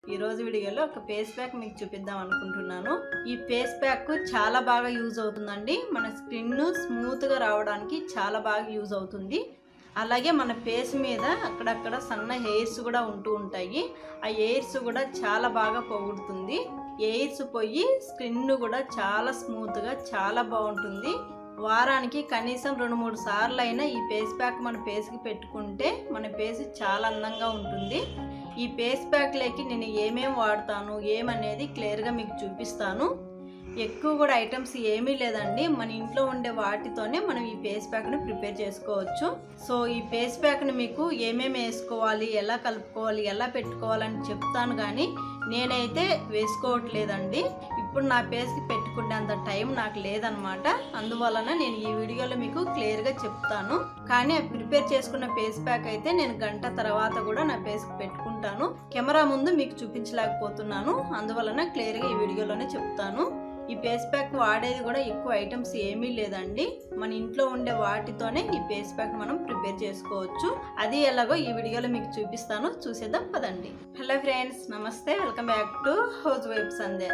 ఈ రోజు వీడియోలో ఒక ఫేస్ ప్యాక్ మీకు చూపిద్దాం అనుకుంటున్నాను। ఈ ఫేస్ ప్యాక్ చాలా బాగా యూజ్ అవుతుందండి। మన స్కిన్ స్మూత్ గా రావడానికి చాలా బాగా యూజ్ అవుతుంది। అలాగే మన ఫేస్ మీద అక్కడక్కడ సన్న హెయిర్స్ కూడా ఉంటాయి। ఆ హెయిర్స్ కూడా చాలా బాగా పోగొడుతుంది। హెయిర్స్ పోయి స్కిన్ కూడా చాలా స్మూత్ గా చాలా బాగుంటుంది। వారానికి కనీసం 2-3 సార్లు అయినా ఈ ఫేస్ ప్యాక్ మన ఫేస్ కి పెట్టుకుంటే మన ఫేస్ చాలా అందంగా ఉంటుంది। ఈ ఫేస్ ప్యాక్ లేకి నేను ఏమేం వాడతాను ఏమనేది క్లియర్ గా మీకు చూపిస్తాను। ఎక్కువ కూడా ఐటమ్స్ ఏమీ లేదండి, మన ఇంట్లో ఉండే వాటితోనే మనం ఈ ఫేస్ ప్యాక్ ని ప్రిపేర్ చేసుకోవచ్చు। సో ఈ ఫేస్ ప్యాక్ ని మీకు ఏమేమి వేసుకోవాలి, ఎలా కలుపుకోవాలి, ఎలా పెట్టుకోవాలని చెప్తాను, కానీ నేనైతే వేసుకోవట్లేదండి। ఇప్పుడు నా ఫేస్ కి పెట్టుకునేంత టైం నాకు లేదనమాట। అందువలన నేను ఈ వీడియోలో మీకు క్లియర్ గా చెప్తాను, కానీ ప్రిపేర్ చేసుకున్న ఫేస్ ప్యాక్ అయితే నేను గంట తర్వాత కూడా నా ఫేస్ కి పెట్టుకుంటాను। కెమెరా ముందు మీకు చూపించలేకపోతున్నాను, అందువలన క్లియర్ గా ఈ వీడియోలోనే చెప్తాను। ఈ ఫేస్ ప్యాక్ వాడేది కూడా ఎక్కువ ఐటమ్స్ ఏమీ లేదండి, మన ఇంట్లో ఉండే వాటితోనే ఈ ఫేస్ ప్యాక్ మనం ప్రిపేర్ చేసుకోవచ్చు। అది ఎలాగో ఈ వీడియోలో మీకు చూపిస్తాను, చూసేద్దాం పదండి। హలో ఫ్రెండ్స్, నమస్తే, welcome back to house wife Sandhya.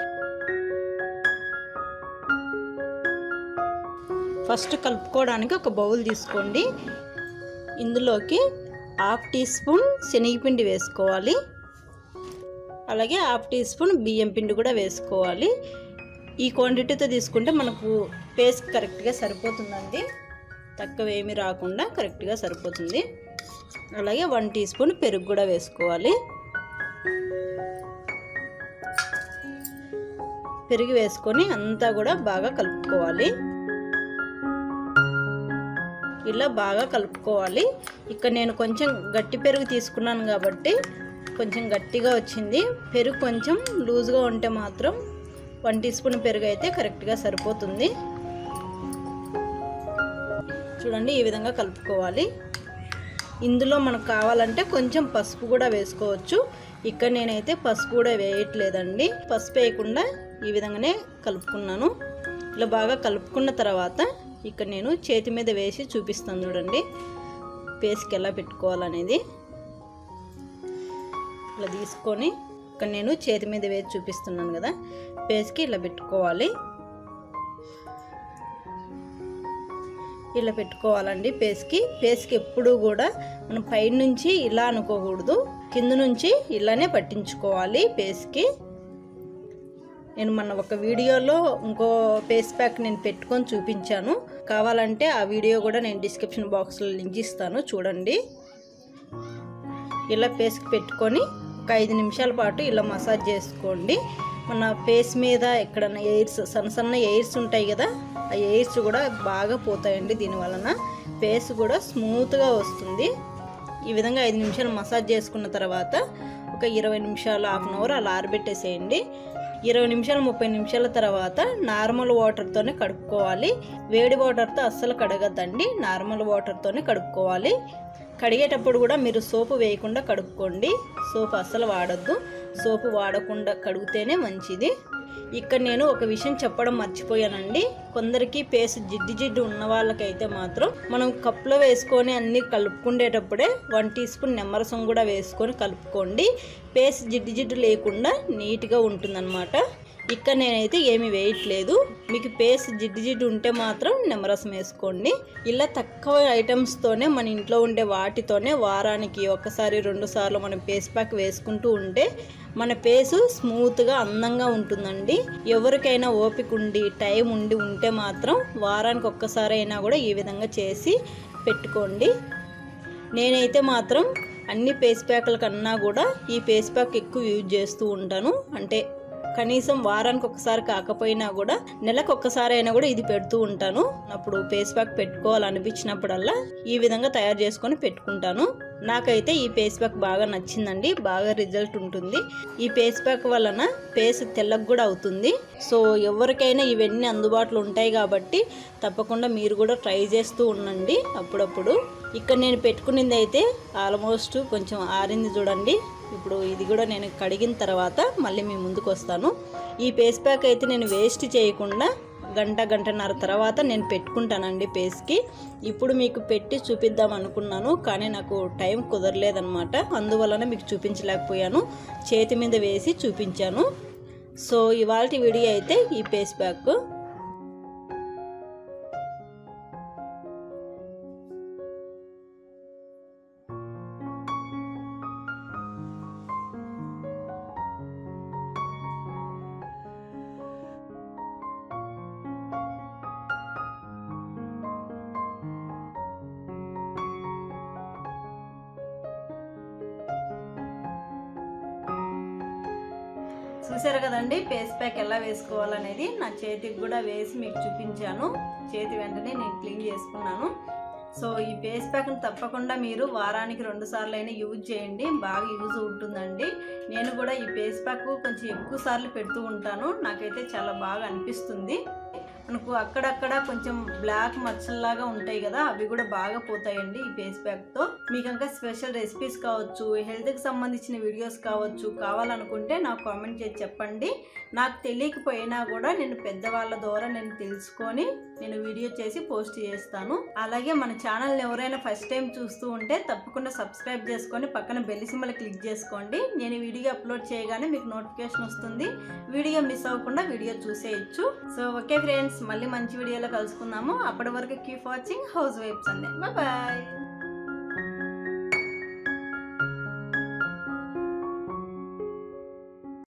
First కలుపుకోవడానికి ఒక బౌల్ తీసుకోండి। ఇందులోకి 1/2 టీ స్పూన్ శనగపిండి వేసుకోవాలి, అలాగే 1/2 టీ స్పూన్ బియ్యం పిండి కూడా వేసుకోవాలి। ఈ క్వాంటిటీతో తీసుకుంటే మనకు ఫేస్ కరెక్ట్గా సరిపోతుందండి, తక్కువ ఏమీ రాకుండా కరెక్ట్గా సరిపోతుంది। అలాగే 1 టీ స్పూన్ పెరుగు కూడా వేసుకోవాలి। పెరుగు వేసుకొని అంతా కూడా బాగా కలుపుకోవాలి। ఇలా బాగా కలుపుకోవాలి। ఇక్కడ నేను కొంచెం గట్టి పెరుగు తీసుకున్నాను కాబట్టి కొంచెం గట్టిగా వచ్చింది। పెరుగు కొంచెం లూజ్గా ఉంటే మాత్రం 1 టీ స్పూన్ పెరుగు అయితే కరెక్ట్గా సరిపోతుంది। చూడండి, ఈ విధంగా కలుపుకోవాలి। ఇందులో మనకు కావాలంటే కొంచెం పసుపు కూడా వేసుకోవచ్చు। ఇక్కడ నేనైతే పసుపు కూడా వేయట్లేదండి, పసుపు వేయకుండా ఈ విధంగానే కలుపుకున్నాను। ఇలా బాగా కలుపుకున్న తర్వాత ఇక్కడ నేను చేతి మీద వేసి చూపిస్తాను, చూడండి ఫేస్కి ఎలా పెట్టుకోవాలనేది। ఇలా తీసుకొని ఇక్కడ నేను చేతి మీద వేసి చూపిస్తున్నాను కదా, ఫేస్కి ఇలా పెట్టుకోవాలి। ఇలా పెట్టుకోవాలండి ఫేస్కి ఎప్పుడు కూడా మనం పైనుంచి ఇలా అనుకోకూడదు, కింద నుంచి ఇలానే పట్టించుకోవాలి ఫేస్కి। నేను మొన్న ఒక వీడియోలో ఇంకో ఫేస్ ప్యాక్ నేను పెట్టుకొని చూపించాను, కావాలంటే ఆ వీడియో కూడా నేను డిస్క్రిప్షన్ బాక్స్లో లింక్ ఇస్తాను, చూడండి। ఇలా ఫేస్కి పెట్టుకొని ఒక 5 నిమిషాల పాటు ఇలా మసాజ్ చేసుకోండి। మన ఫేస్ మీద ఎక్కడన్నా ఎయిర్స్ సన్న ఎయిర్స్ ఉంటాయి కదా, ఆ ఎయిర్స్ కూడా బాగా పోతాయండి, దీనివలన ఫేస్ కూడా స్మూత్గా వస్తుంది। ఈ విధంగా 5 నిమిషాలు మసాజ్ చేసుకున్న తర్వాత ఒక 20 నిమిషాలు, హాఫ్ అన్ అవర్ అలా ఆరబెట్టేసేయండి। 20 నిమిషాలు 30 నిమిషాల తర్వాత నార్మల్ వాటర్తోనే కడుక్కోవాలి, వేడి వాటర్తో అస్సలు కడగద్దండి, నార్మల్ వాటర్తోనే కడుక్కోవాలి। కడిగేటప్పుడు కూడా మీరు సోపు వేయకుండా కడుక్కోండి, సోపు అస్సలు వాడద్దు, సోపు వాడకుండా కడిగితేనే మంచిది। ఇక్కడ నేను ఒక విషయం చెప్పడం మర్చిపోయానండి, కొందరికి ఫేస్ జిడ్డు ఉన్న వాళ్ళకైతే మాత్రం మనం కప్లో వేసుకొని అన్నీ కలుపుకునేటప్పుడే 1 టీ స్పూన్ నిమ్మరసం కూడా వేసుకొని కలుపుకోండి, ఫేస్ జిడ్డు లేకుండా నీట్గా ఉంటుందన్నమాట। ఇక్కడ నేనైతే ఏమి వేయట్లేదు, మీకు ఫేస్ జిడ్డు ఉంటే మాత్రం నిమ్మరసం వేసుకోండి। ఇలా తక్కువ ఐటమ్స్తోనే మన ఇంట్లో ఉండే వాటితోనే వారానికి 1-2 సార్లు మనం ఫేస్ ప్యాక్ వేసుకుంటూ ఉంటే మన ఫేస్ స్మూత్గా అందంగా ఉంటుందండి। ఎవరికైనా ఓపిక ఉండి టైం ఉంటే మాత్రం వారానికి 1 సారి అయినా కూడా ఈ విధంగా చేసి పెట్టుకోండి। నేనైతే మాత్రం అన్ని ఫేస్ ప్యాక్ల కన్నా కూడా ఈ ఫేస్ ప్యాక్ ఎక్కువ యూజ్ చేస్తూ ఉంటాను, అంటే కనీసం వారానికి 1 సారి కాకపోయినా కూడా నెలకు 1 సారి అయినా కూడా ఇది పెడుతూ ఉంటాను। అప్పుడు ఫేస్ ప్యాక్ పెట్టుకోవాలనిపించినప్పుడల్లా ఈ విధంగా తయారు చేసుకొని పెట్టుకుంటాను। నాకైతే ఈ ఫేస్ ప్యాక్ బాగా నచ్చిందండి, బాగా రిజల్ట్ ఉంటుంది। ఈ ఫేస్ ప్యాక్ వలన ఫేస్ తెల్లగా కూడా అవుతుంది। సో ఎవరికైనా ఇవన్నీ అందుబాటులో ఉంటాయి కాబట్టి తప్పకుండా మీరు కూడా ట్రై చేస్తూ ఉండండి అప్పుడప్పుడు। ఇక్కడ నేను పెట్టుకునేది అయితే ఆల్మోస్ట్ కొంచెం ఆరింది, చూడండి। ఇప్పుడు ఇది కూడా నేను కడిగిన తర్వాత మళ్ళీ మీ ముందుకు వస్తాను। ఈ ఫేస్ ప్యాక్ అయితే నేను వేస్ట్ చేయకుండా గంటన్నర తర్వాత నేను పెట్టుకుంటానండి ఫేస్కి. ఇప్పుడు మీకు పెట్టి చూపిద్దాం అనుకున్నాను, కానీ నాకు టైం కుదరలేదనమాట. అందువలన మీకు చూపించలేకపోయాను, చేతి మీద వేసి చూపించాను. సో ఇవాల్టి వీడియో అయితే ఈ ఫేస్ ప్యాక్. చూసారు కదండి ఫేస్ ప్యాక్ ఎలా వేసుకోవాలనేది. నా చేతికి కూడా వేసి మీకు చూపించాను. చేతి వెంటనే నేను క్లీన్ చేసుకున్నాను. సో ఈ ఫేస్ ప్యాక్ని తప్పకుండా మీరు వారానికి 2 సార్లు అయినా యూజ్ చేయండి, బాగా యూజ్ ఉంటుందండి. నేను కూడా ఈ ఫేస్ ప్యాక్ కొంచెం ఎక్కువ సార్లు పెడుతూ ఉంటాను, నాకైతే చాలా బాగా అనిపిస్తుంది. మనకు అక్కడక్కడ కొంచెం బ్లాక్ మచ్చల్లాగా ఉంటాయి కదా, అవి కూడా బాగా పోతాయండి ఈ ఫేస్ ప్యాక్తో. మీకు ఇంకా స్పెషల్ రెసిపీస్ కావచ్చు, హెల్త్కి సంబంధించిన వీడియోస్ కావచ్చు, కావాలనుకుంటే నాకు కామెంట్ చేసి చెప్పండి. నాకు తెలియకపోయినా కూడా నేను పెద్దవాళ్ళ ద్వారా నేను తెలుసుకొని నేను వీడియో చేసి పోస్ట్ చేస్తాను. అలాగే మన ఛానల్ని ఎవరైనా ఫస్ట్ టైం చూస్తూ ఉంటే తప్పకుండా సబ్స్క్రైబ్ చేసుకొని పక్కన బెల్ సింబల్ క్లిక్ చేసుకోండి. నేను వీడియో అప్లోడ్ చేయగానే మీకు నోటిఫికేషన్ వస్తుంది, వీడియో మిస్ అవ్వకుండా వీడియో చూసేయచ్చు. సో ఓకే ఫ్రెండ్స్, మళ్ళీ మంచి వీడియోలో కలుసుకుందాము. అప్పటి వరకు కీప్ వాచింగ్ హౌస్ వైఫ్స్ అండి. బాయ్.